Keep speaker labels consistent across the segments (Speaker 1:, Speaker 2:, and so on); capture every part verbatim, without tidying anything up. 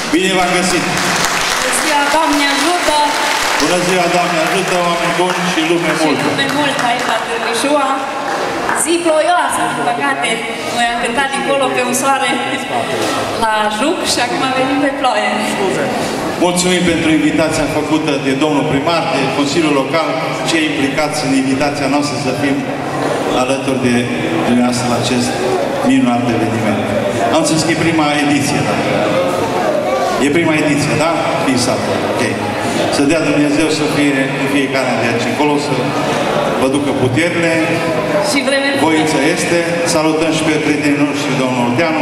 Speaker 1: Bine v-am găsit!
Speaker 2: Bună ziua, Doamne ajută!
Speaker 1: Bună ziua, Doamne ajută, oameni buni și lume multă!
Speaker 2: Și lume multă aici la Târmișoa. Zi ploioasă, din păcate. Noi am cântat dincolo pe un soare la Juc și acum venim pe ploaie.
Speaker 1: Mulțumim pentru invitația făcută de domnul primar, de Consiliul Local, cei implicați în invitația noastră să fim alături de dumneavoastră la acest minunat eveniment. Am înțeles că e prima ediție, da? E prima ediție, da? Finsată, ok. Să dea Dumnezeu să fie în fiecare de aici încolo, să vă ducă puterile.
Speaker 2: Și vreme
Speaker 1: voința este. Salutăm și pe prietenii noștri, domnul Olteanu.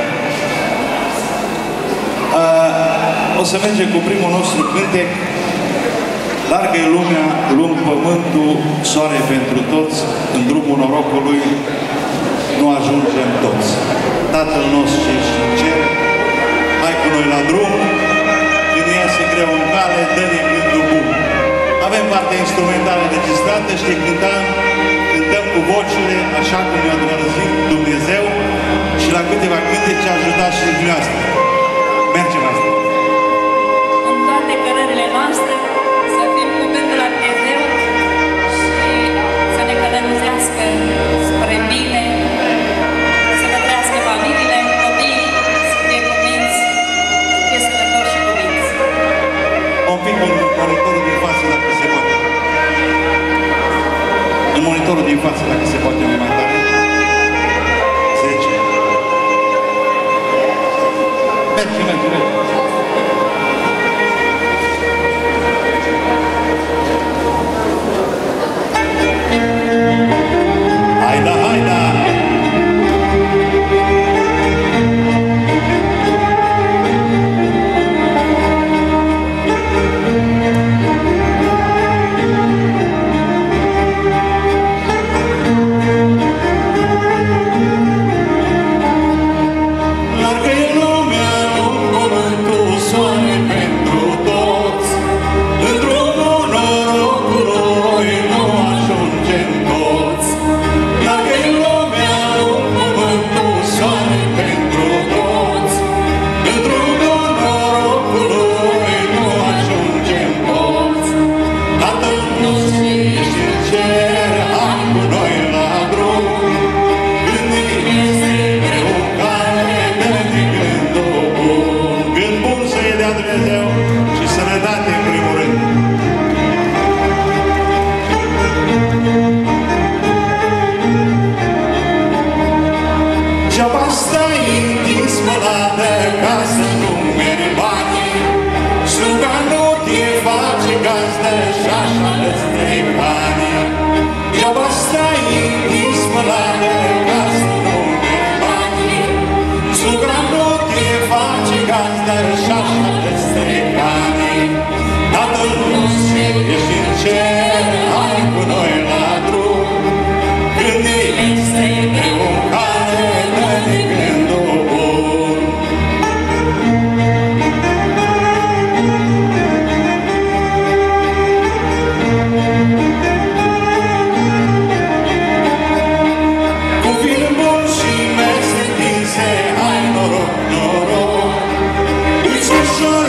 Speaker 1: Uh, o să mergem cu primul nostru cântec. Largă e lumea, lung pământul, soare pentru toți, în drumul norocului nu ajungem toți. Tatăl nostru ce ești în cer, hai cu noi la drum, când iese greu în cale, dă-ne gândul bun. Avem partea instrumentală registrată și ne cântăm, cântăm cu vocile, așa cum ne-a îndrăzit Dumnezeu și la câteva cântece ajutat și dumneavoastră. Mergem asta.
Speaker 2: În toate cărările noastre, să fim cu gândul la Dumnezeu și să ne călăuzească spre bine, să ne trăiască familiile, copiii, să fie cuminți, să fie sănătoși și cuminți.
Speaker 1: Un pic în monitorul din față, dacă se poate. În monitorul din față, dacă se poate, mai tare. zece. Merge, merge, merge. Haida, haida!
Speaker 3: Noroc, noroc, uite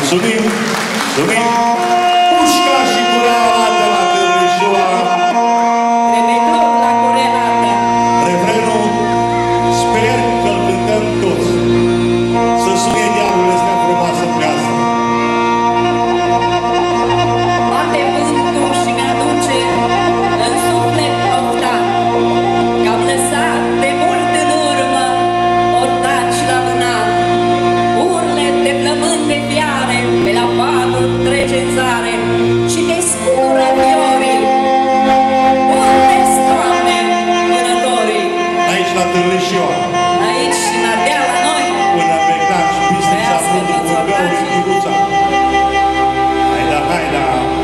Speaker 1: Mulțumim! Mulțumim! Pușca și curată la Târnișoara!
Speaker 2: Trebuie tot la curelată.
Speaker 1: Refrenul sper că-l cântăm toți. Să sune diavolul ăsta frumoasă piață.
Speaker 2: Bate vântul și mi-aduce în suflet pofta, că am lăsat de mult în urmă ortaci la vânat. Urle de plămâni de fiare pe la patul trece în zare și te scură fiorii. Unde-s, Doamne, vânătorii?
Speaker 1: Aici la Târnișoara.
Speaker 2: Aici și în Ardea la noi.
Speaker 1: Până pe Gnac și Bistrița,
Speaker 2: Trăiască
Speaker 1: Fundul,
Speaker 2: toți
Speaker 1: Burgăul,
Speaker 2: ortacii.
Speaker 1: Chiruța. Haida, haida!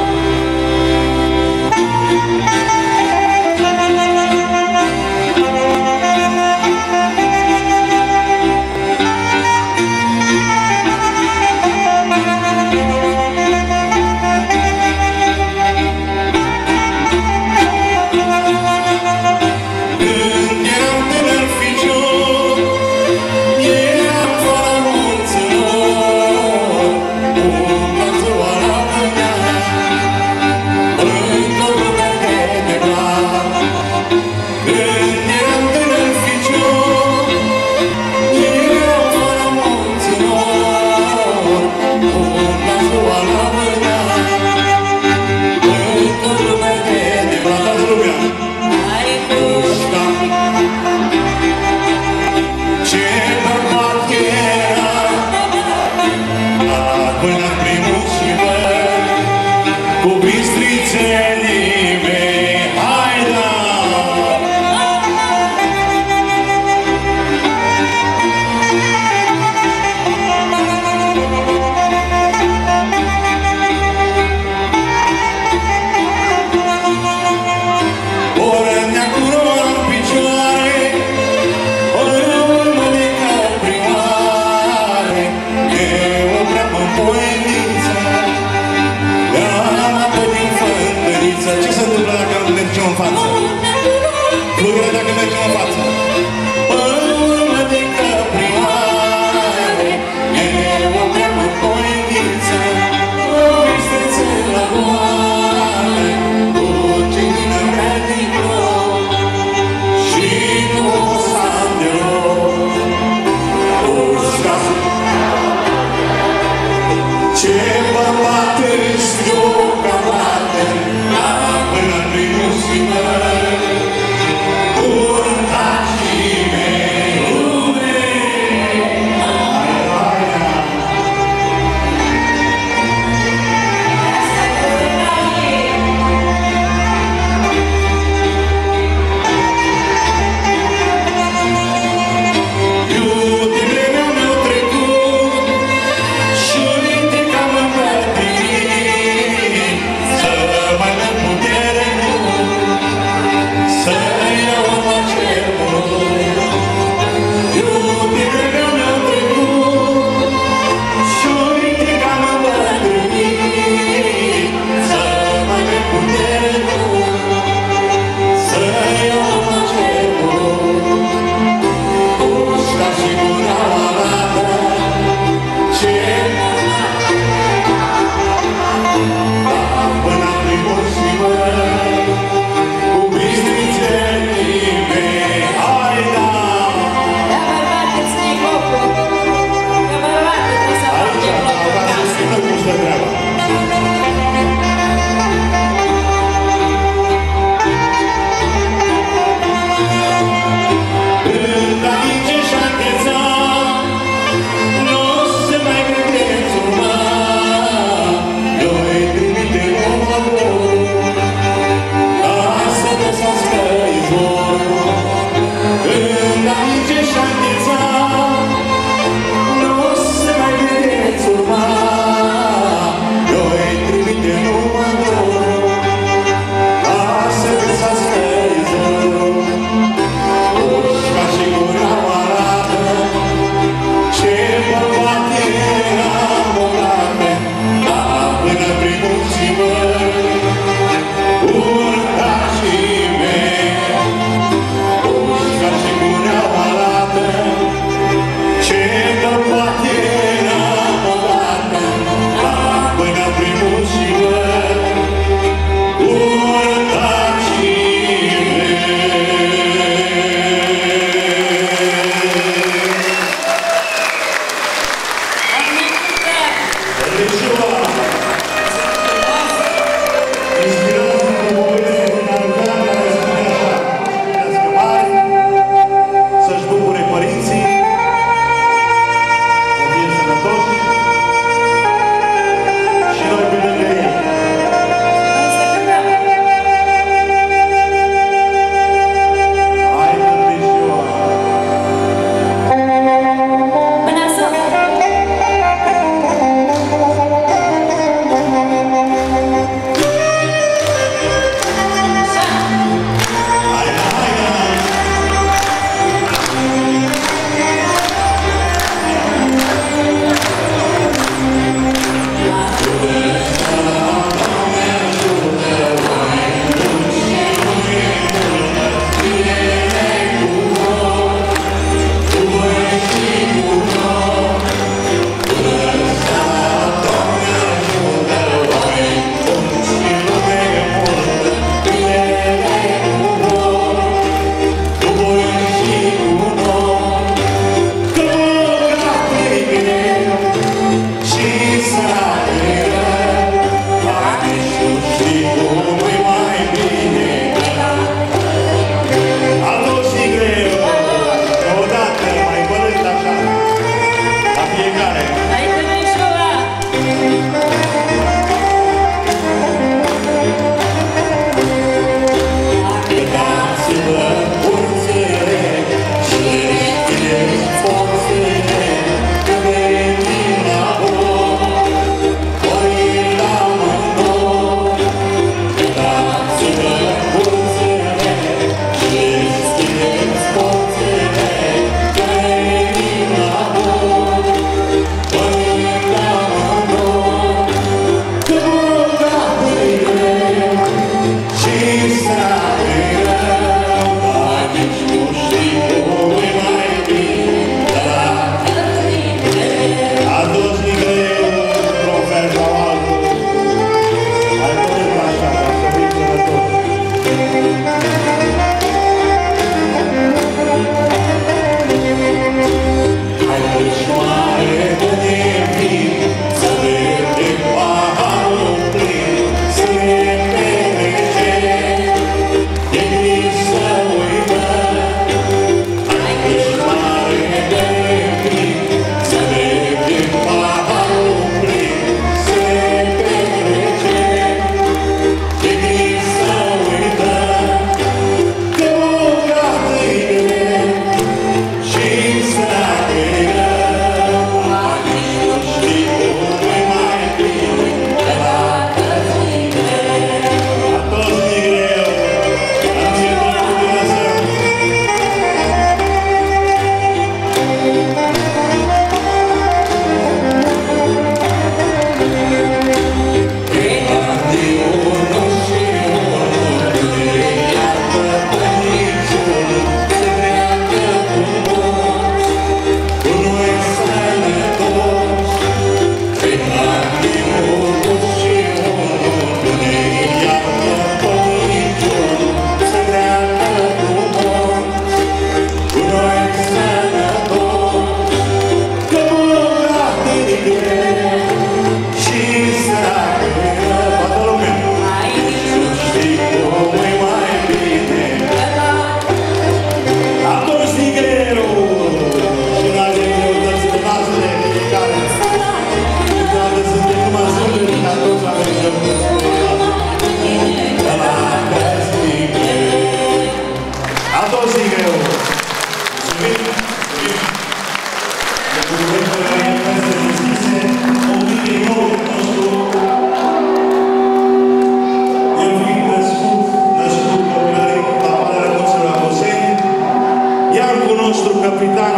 Speaker 1: Când eram tânăr ficior, eram fără mulți nori, una ziua la mână, într-o lume de blan. Când eram tânăr ficior, eram fără mulți nori, una ziua la mână, într-o lume de blan. Toată lumea!
Speaker 2: Ai pușca,
Speaker 1: Ce bărbat era, până în primul sfânt, cu bistrițenii mei, haida! Ori ne-a curoa în picioare, ori urmă de căprioare, eu o breapă în poeniță, le-am apă din fântâniță. Ce se întâmplă dacă mergem în față? Fluieră dacă mergem în față. Ori urmă de căprioare, eu o breapă în poeniță, o bistriță la moare, cu cei din Radico și nu o san deloc. Pușca, ce bărbat ești eu ca bate, până în primul sfânt, urtacii mei, lume. Iute vremea mi-a trecut și uite că am îmbătrânit, să mai dăm putere, nu, să iau mă cer mult. Iute vremea mi-a trecut și uite că am îmbătrânit, să mai dăm putere, nu, să iau mă cer mult. Pușca și gura arată ce până în primul sfânt, cu bistrițenii mei, haida!
Speaker 2: da bărbat îți iei focul, că bărbat trebuie să
Speaker 1: Aici,
Speaker 2: face locul
Speaker 1: ca să
Speaker 2: casă.
Speaker 1: scrie cum stă treaba. Când atinge șanteța, n-o să mai puteți urma, eu-i trimite omul, ca să găsească izvorul. Când atinge șanteța, n-o să mai puteți urma, eu-i trimite omul, ca să găsească izvorul. Pușca și gura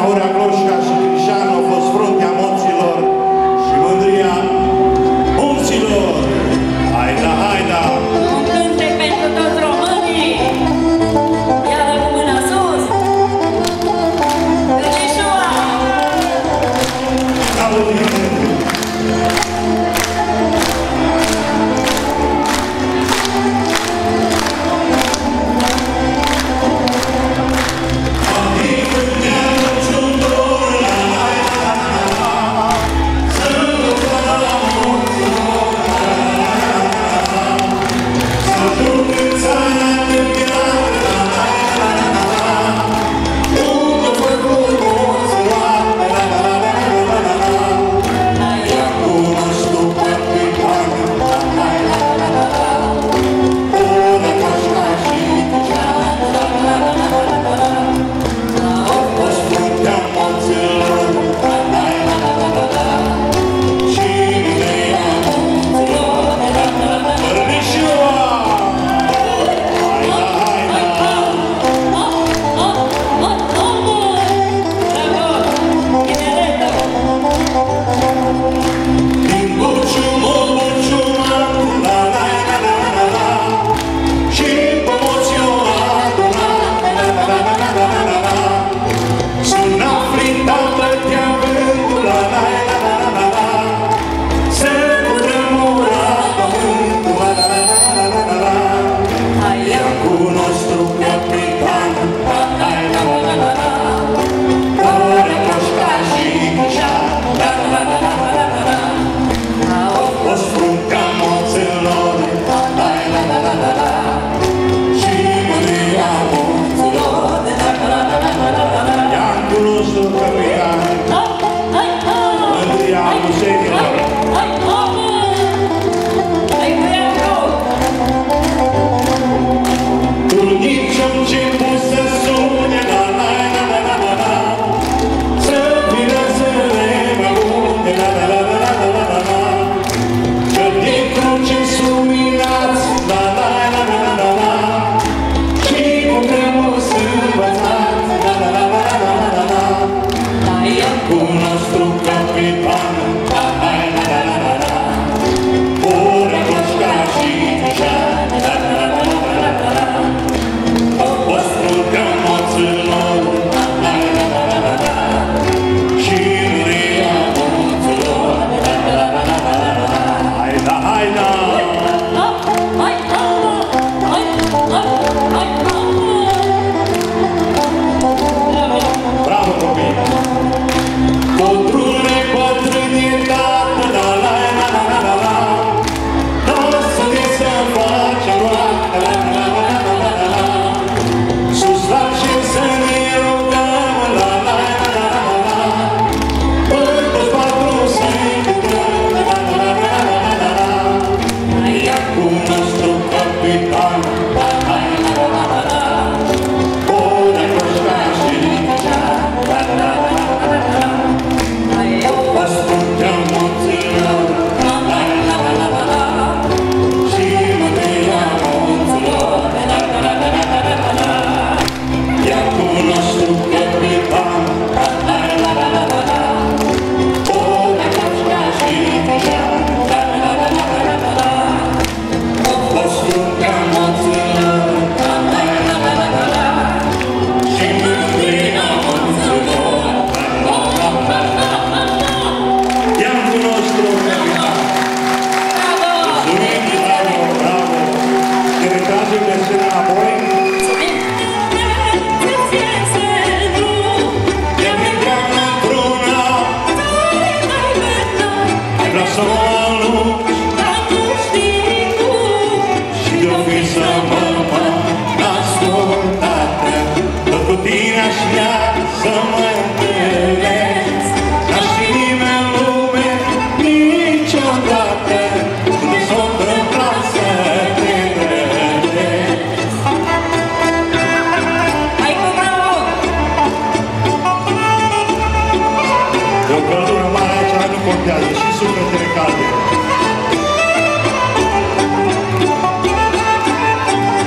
Speaker 1: Aurea Cloșca și Crișan au fost fruntea moților și mândria munților. Haida, haida!
Speaker 2: Un cântec pentru toți românii! Iară cu mâna sus! Răcișoa!
Speaker 1: Bravo, bine!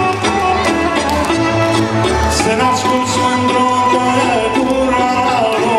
Speaker 1: Să n-asculți mândru, că gura lui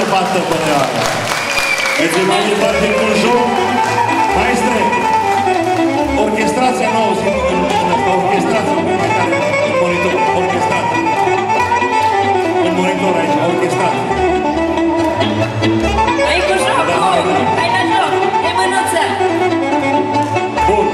Speaker 1: bată băneala. Mergem mai departe cu un joc. Maestre, orchestrația nouă, zi în asta, orchestrația un pic mai tare, în monitor, orchestrația. În monitor aici, orchestrația.
Speaker 2: Hai cu jocul!
Speaker 1: Da, hai, da.
Speaker 2: Hai la joc! E mânuță!
Speaker 1: Bun.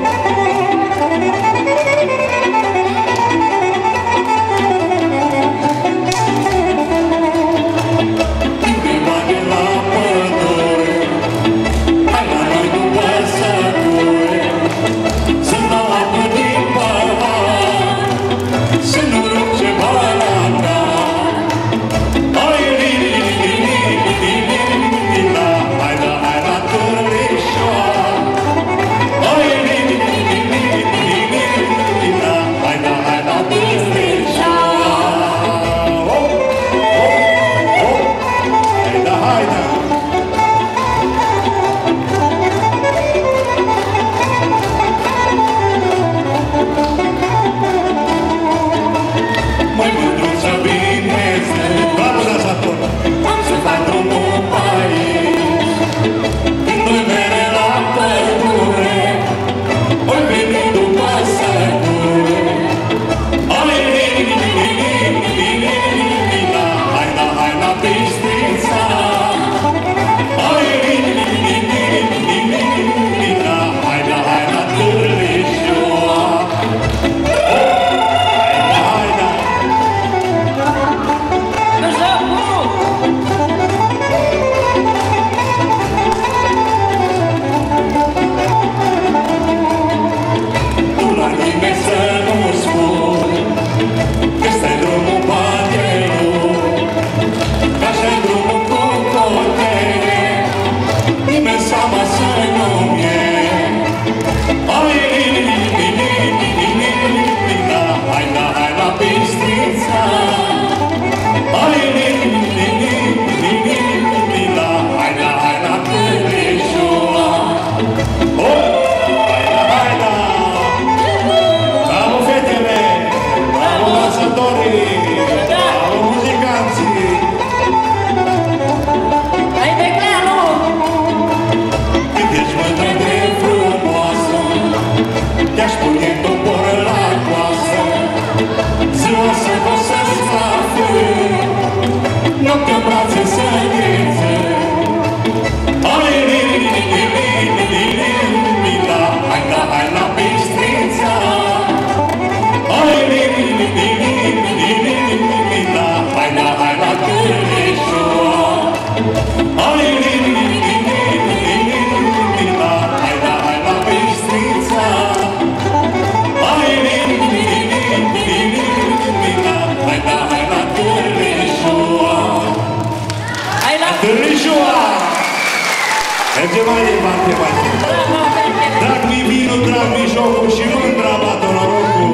Speaker 1: Mergem mai departe, mai departe. Drag mi vinul, drag mi jocul și mândra bată norocul.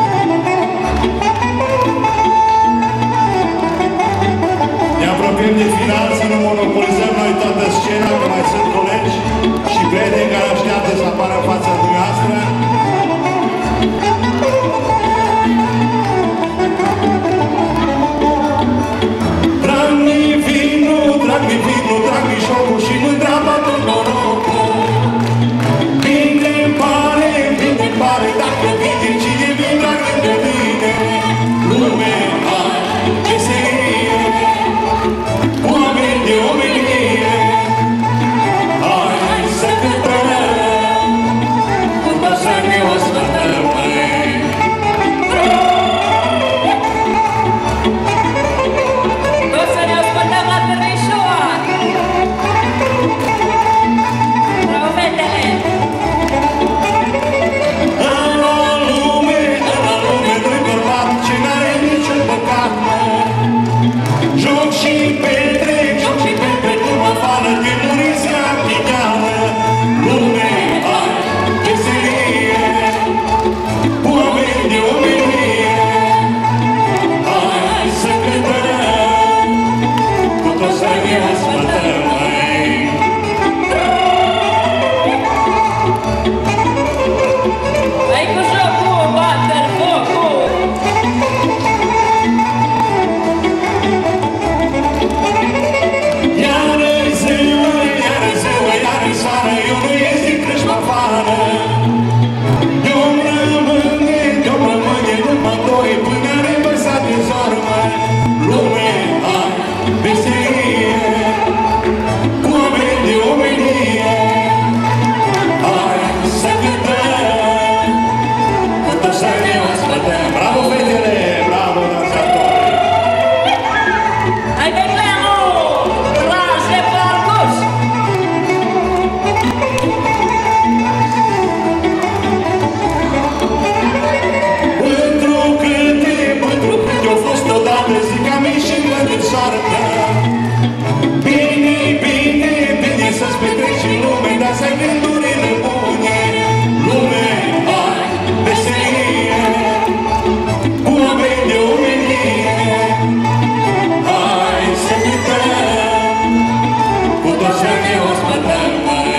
Speaker 1: Ne apropiem de final, să nu monopolizăm noi toată scena, că mai sunt colegi și prieteni care așteaptă să apară în fața dumneavoastră. Drag mi vinul, drag mi vinul, drag mi jocul și mândra bată norocul. Bine-mi pare, bine-mi pare, dacă vine cine mi drag de mine. Lume, hai, meserie, oameni de omenie, hai să cântăm zic ca mii și văd soartă. Bine, bine, bine să-ți petreci în lume, dar să ai gândurile bune. Lume, hai, veselie, cu oameni de omenie. Hai să cântăm, cu toți să ne ospătăm.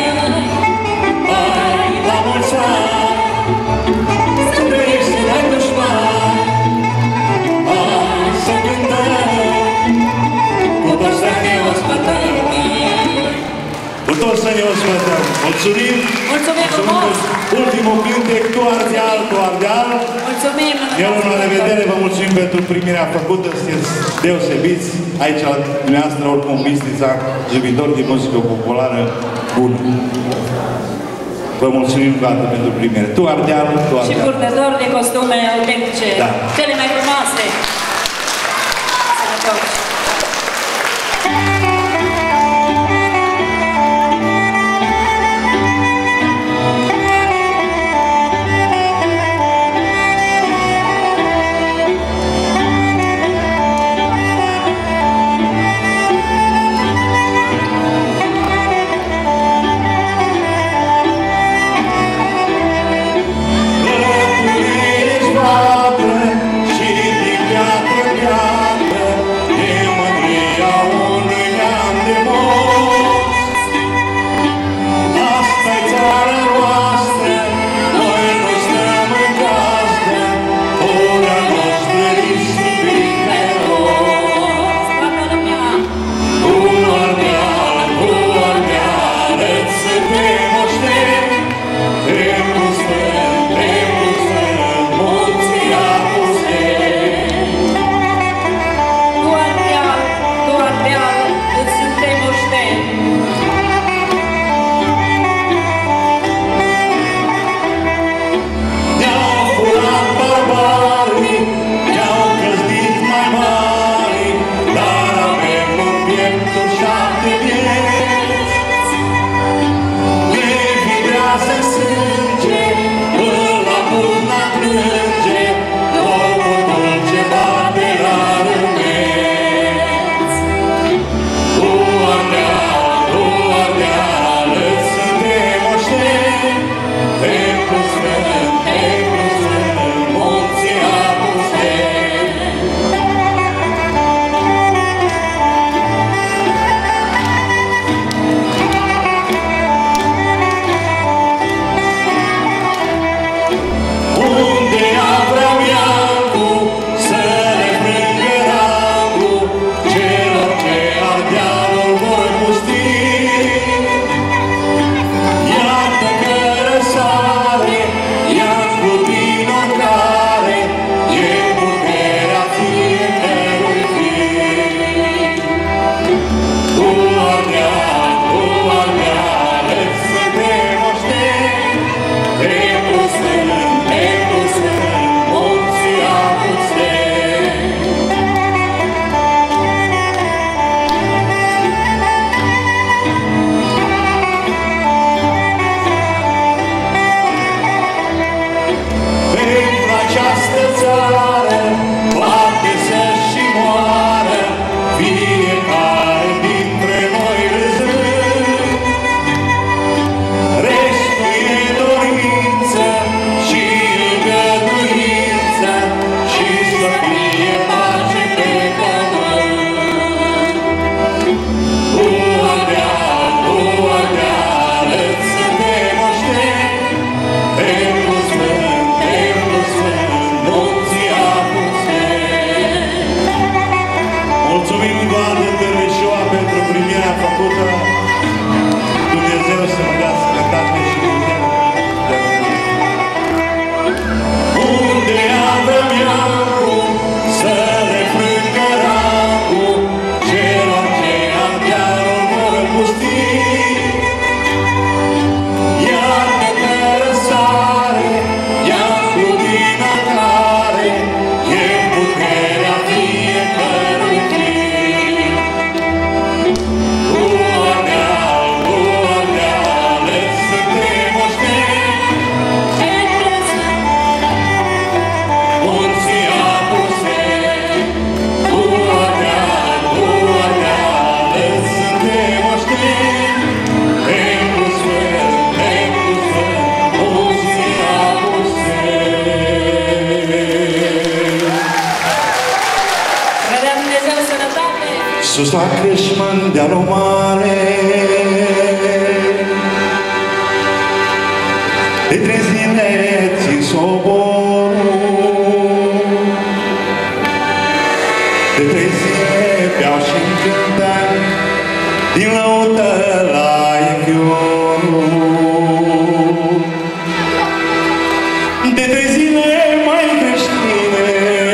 Speaker 1: Hai, la mulți ani, să trăiești, să dai dușmani. Hai să cântăm, cu toți să ne ospătăm. Cu toți să ne ospătăm. Mulțumim!
Speaker 2: Mulțumim frumos!
Speaker 1: Ultimul cântec, tu ardeal, tu ardeal.
Speaker 2: Mulțumim!
Speaker 1: Ne luăm la revedere, vă mulțumim pentru primirea făcută, sunteți deosebiți. Aici, la dumneavoastră, oricum, Bistrița, iubitori de muzică populară bună. Vă mulțumim încă o dată pentru primire. Tu ardeal, tu ardeal.
Speaker 2: Și purtător de costume autentice,
Speaker 1: da.
Speaker 2: Cele mai frumoase. Sănătoși!
Speaker 1: Și din piatră, piatră, de mândria unui neam de moți. Asta-i țara noastră, noi nu stăm în gazdă, ora noastră risipit pe rost. Cu ardeal, cu ardeal, îți suntem oșteni, te pustăm, te pustăm, munții apusteni.
Speaker 2: Cu ardeal, cu ardeal, îți suntem oșteni.
Speaker 1: Ne-au furat barbarii, ne-au căzdit mai mari, dar avem în pieptul șapte vieți. Ne vibrează sânge, îl apurna plânge, omul dulce bate la râmeți. Cu ardeal, cu ardeal, îți suntem oșteni, te pustăm, te pustăm, munții apusteni. Unde avea Iancu să le frângă rangul celor ce ardealul vor pusti. Iată că răsare Iancu din oricare, e puterea fiecărui fiu. Cu ardeal, cu ardeal, îți suntem oșteni, te pustăm, te pustăm, munții apusteni. Pentru această țară poate să-și moară fiecare dintre noi râzând. Restul e dorință și îngăduință și să fie pace pe pământ. Cu ardeal, cu ardeal, îți suntem oșteni, te pustăm, te pustăm, munții apusteni. Mulțumim doamne Tărășoa pentru primirea făcută. Dumnezeu să-mi dea sănătate și putere. Unde avem Iancu să le frângă rangul celor ce ardealul vor pusti. Iată că răsare Iancu din arcare, e puterea fiecărui fiu. Cu sus la crâșmă în dealul mare, de trei zile țin soborul, de trei zile beau și-mi cântă din lăută la Ichiorul. De trei zile mai creștine,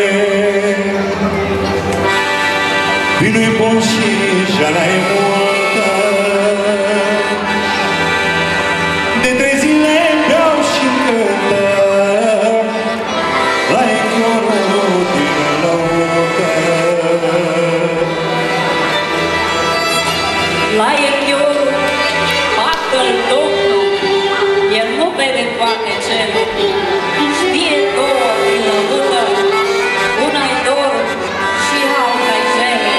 Speaker 1: vinul-i bun și jana-i multă. De trei zile beau și-mi cântă la Ichiorul din lăută.
Speaker 2: La Ichiorul, Tatăl Domnul, El nu vede toate cele, știe două din lăută, una-i dor și alta-i jele.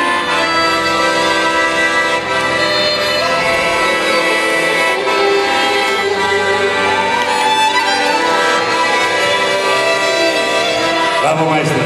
Speaker 1: Bravo, maestro!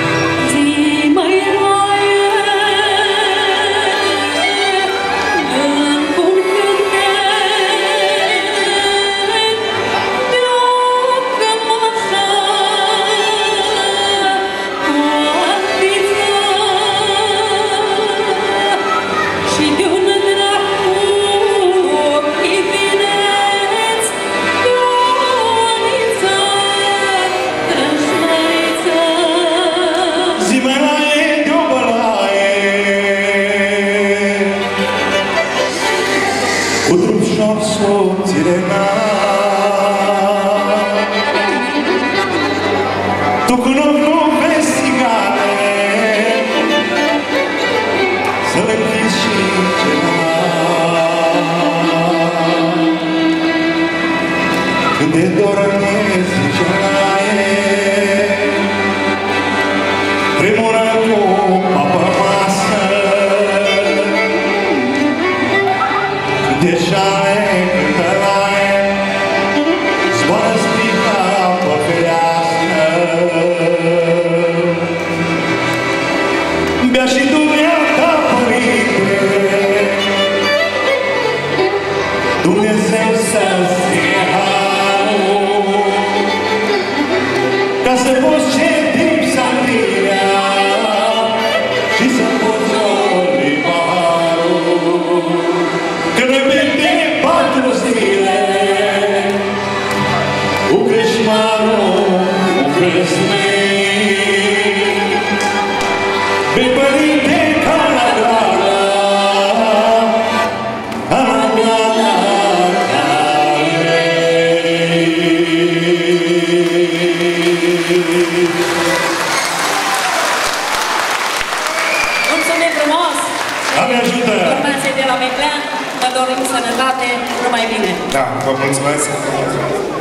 Speaker 1: Cu drum șor soțile tu cu ochi nu vezi țigane, să le închizi și ceva. Când de dormezi, zice laie, tremură copa pe masă. De șale cântă laie, zboară strica pe fereastră. Bea și dumneata, părinte, Dumnezeu să-ți fie harul, ca să poți ce timp santirea și să poți ori paharul. Că noi de patru zile cu creșmarul, cu crăsmei, pe părinte ca la gara, ca la gara carei.
Speaker 2: Mulțumim frumos!
Speaker 1: Doamne ajută!
Speaker 2: Urmații de la Meclean, vă dorim sănătate, numai bine!
Speaker 3: Da, vă mulțumesc!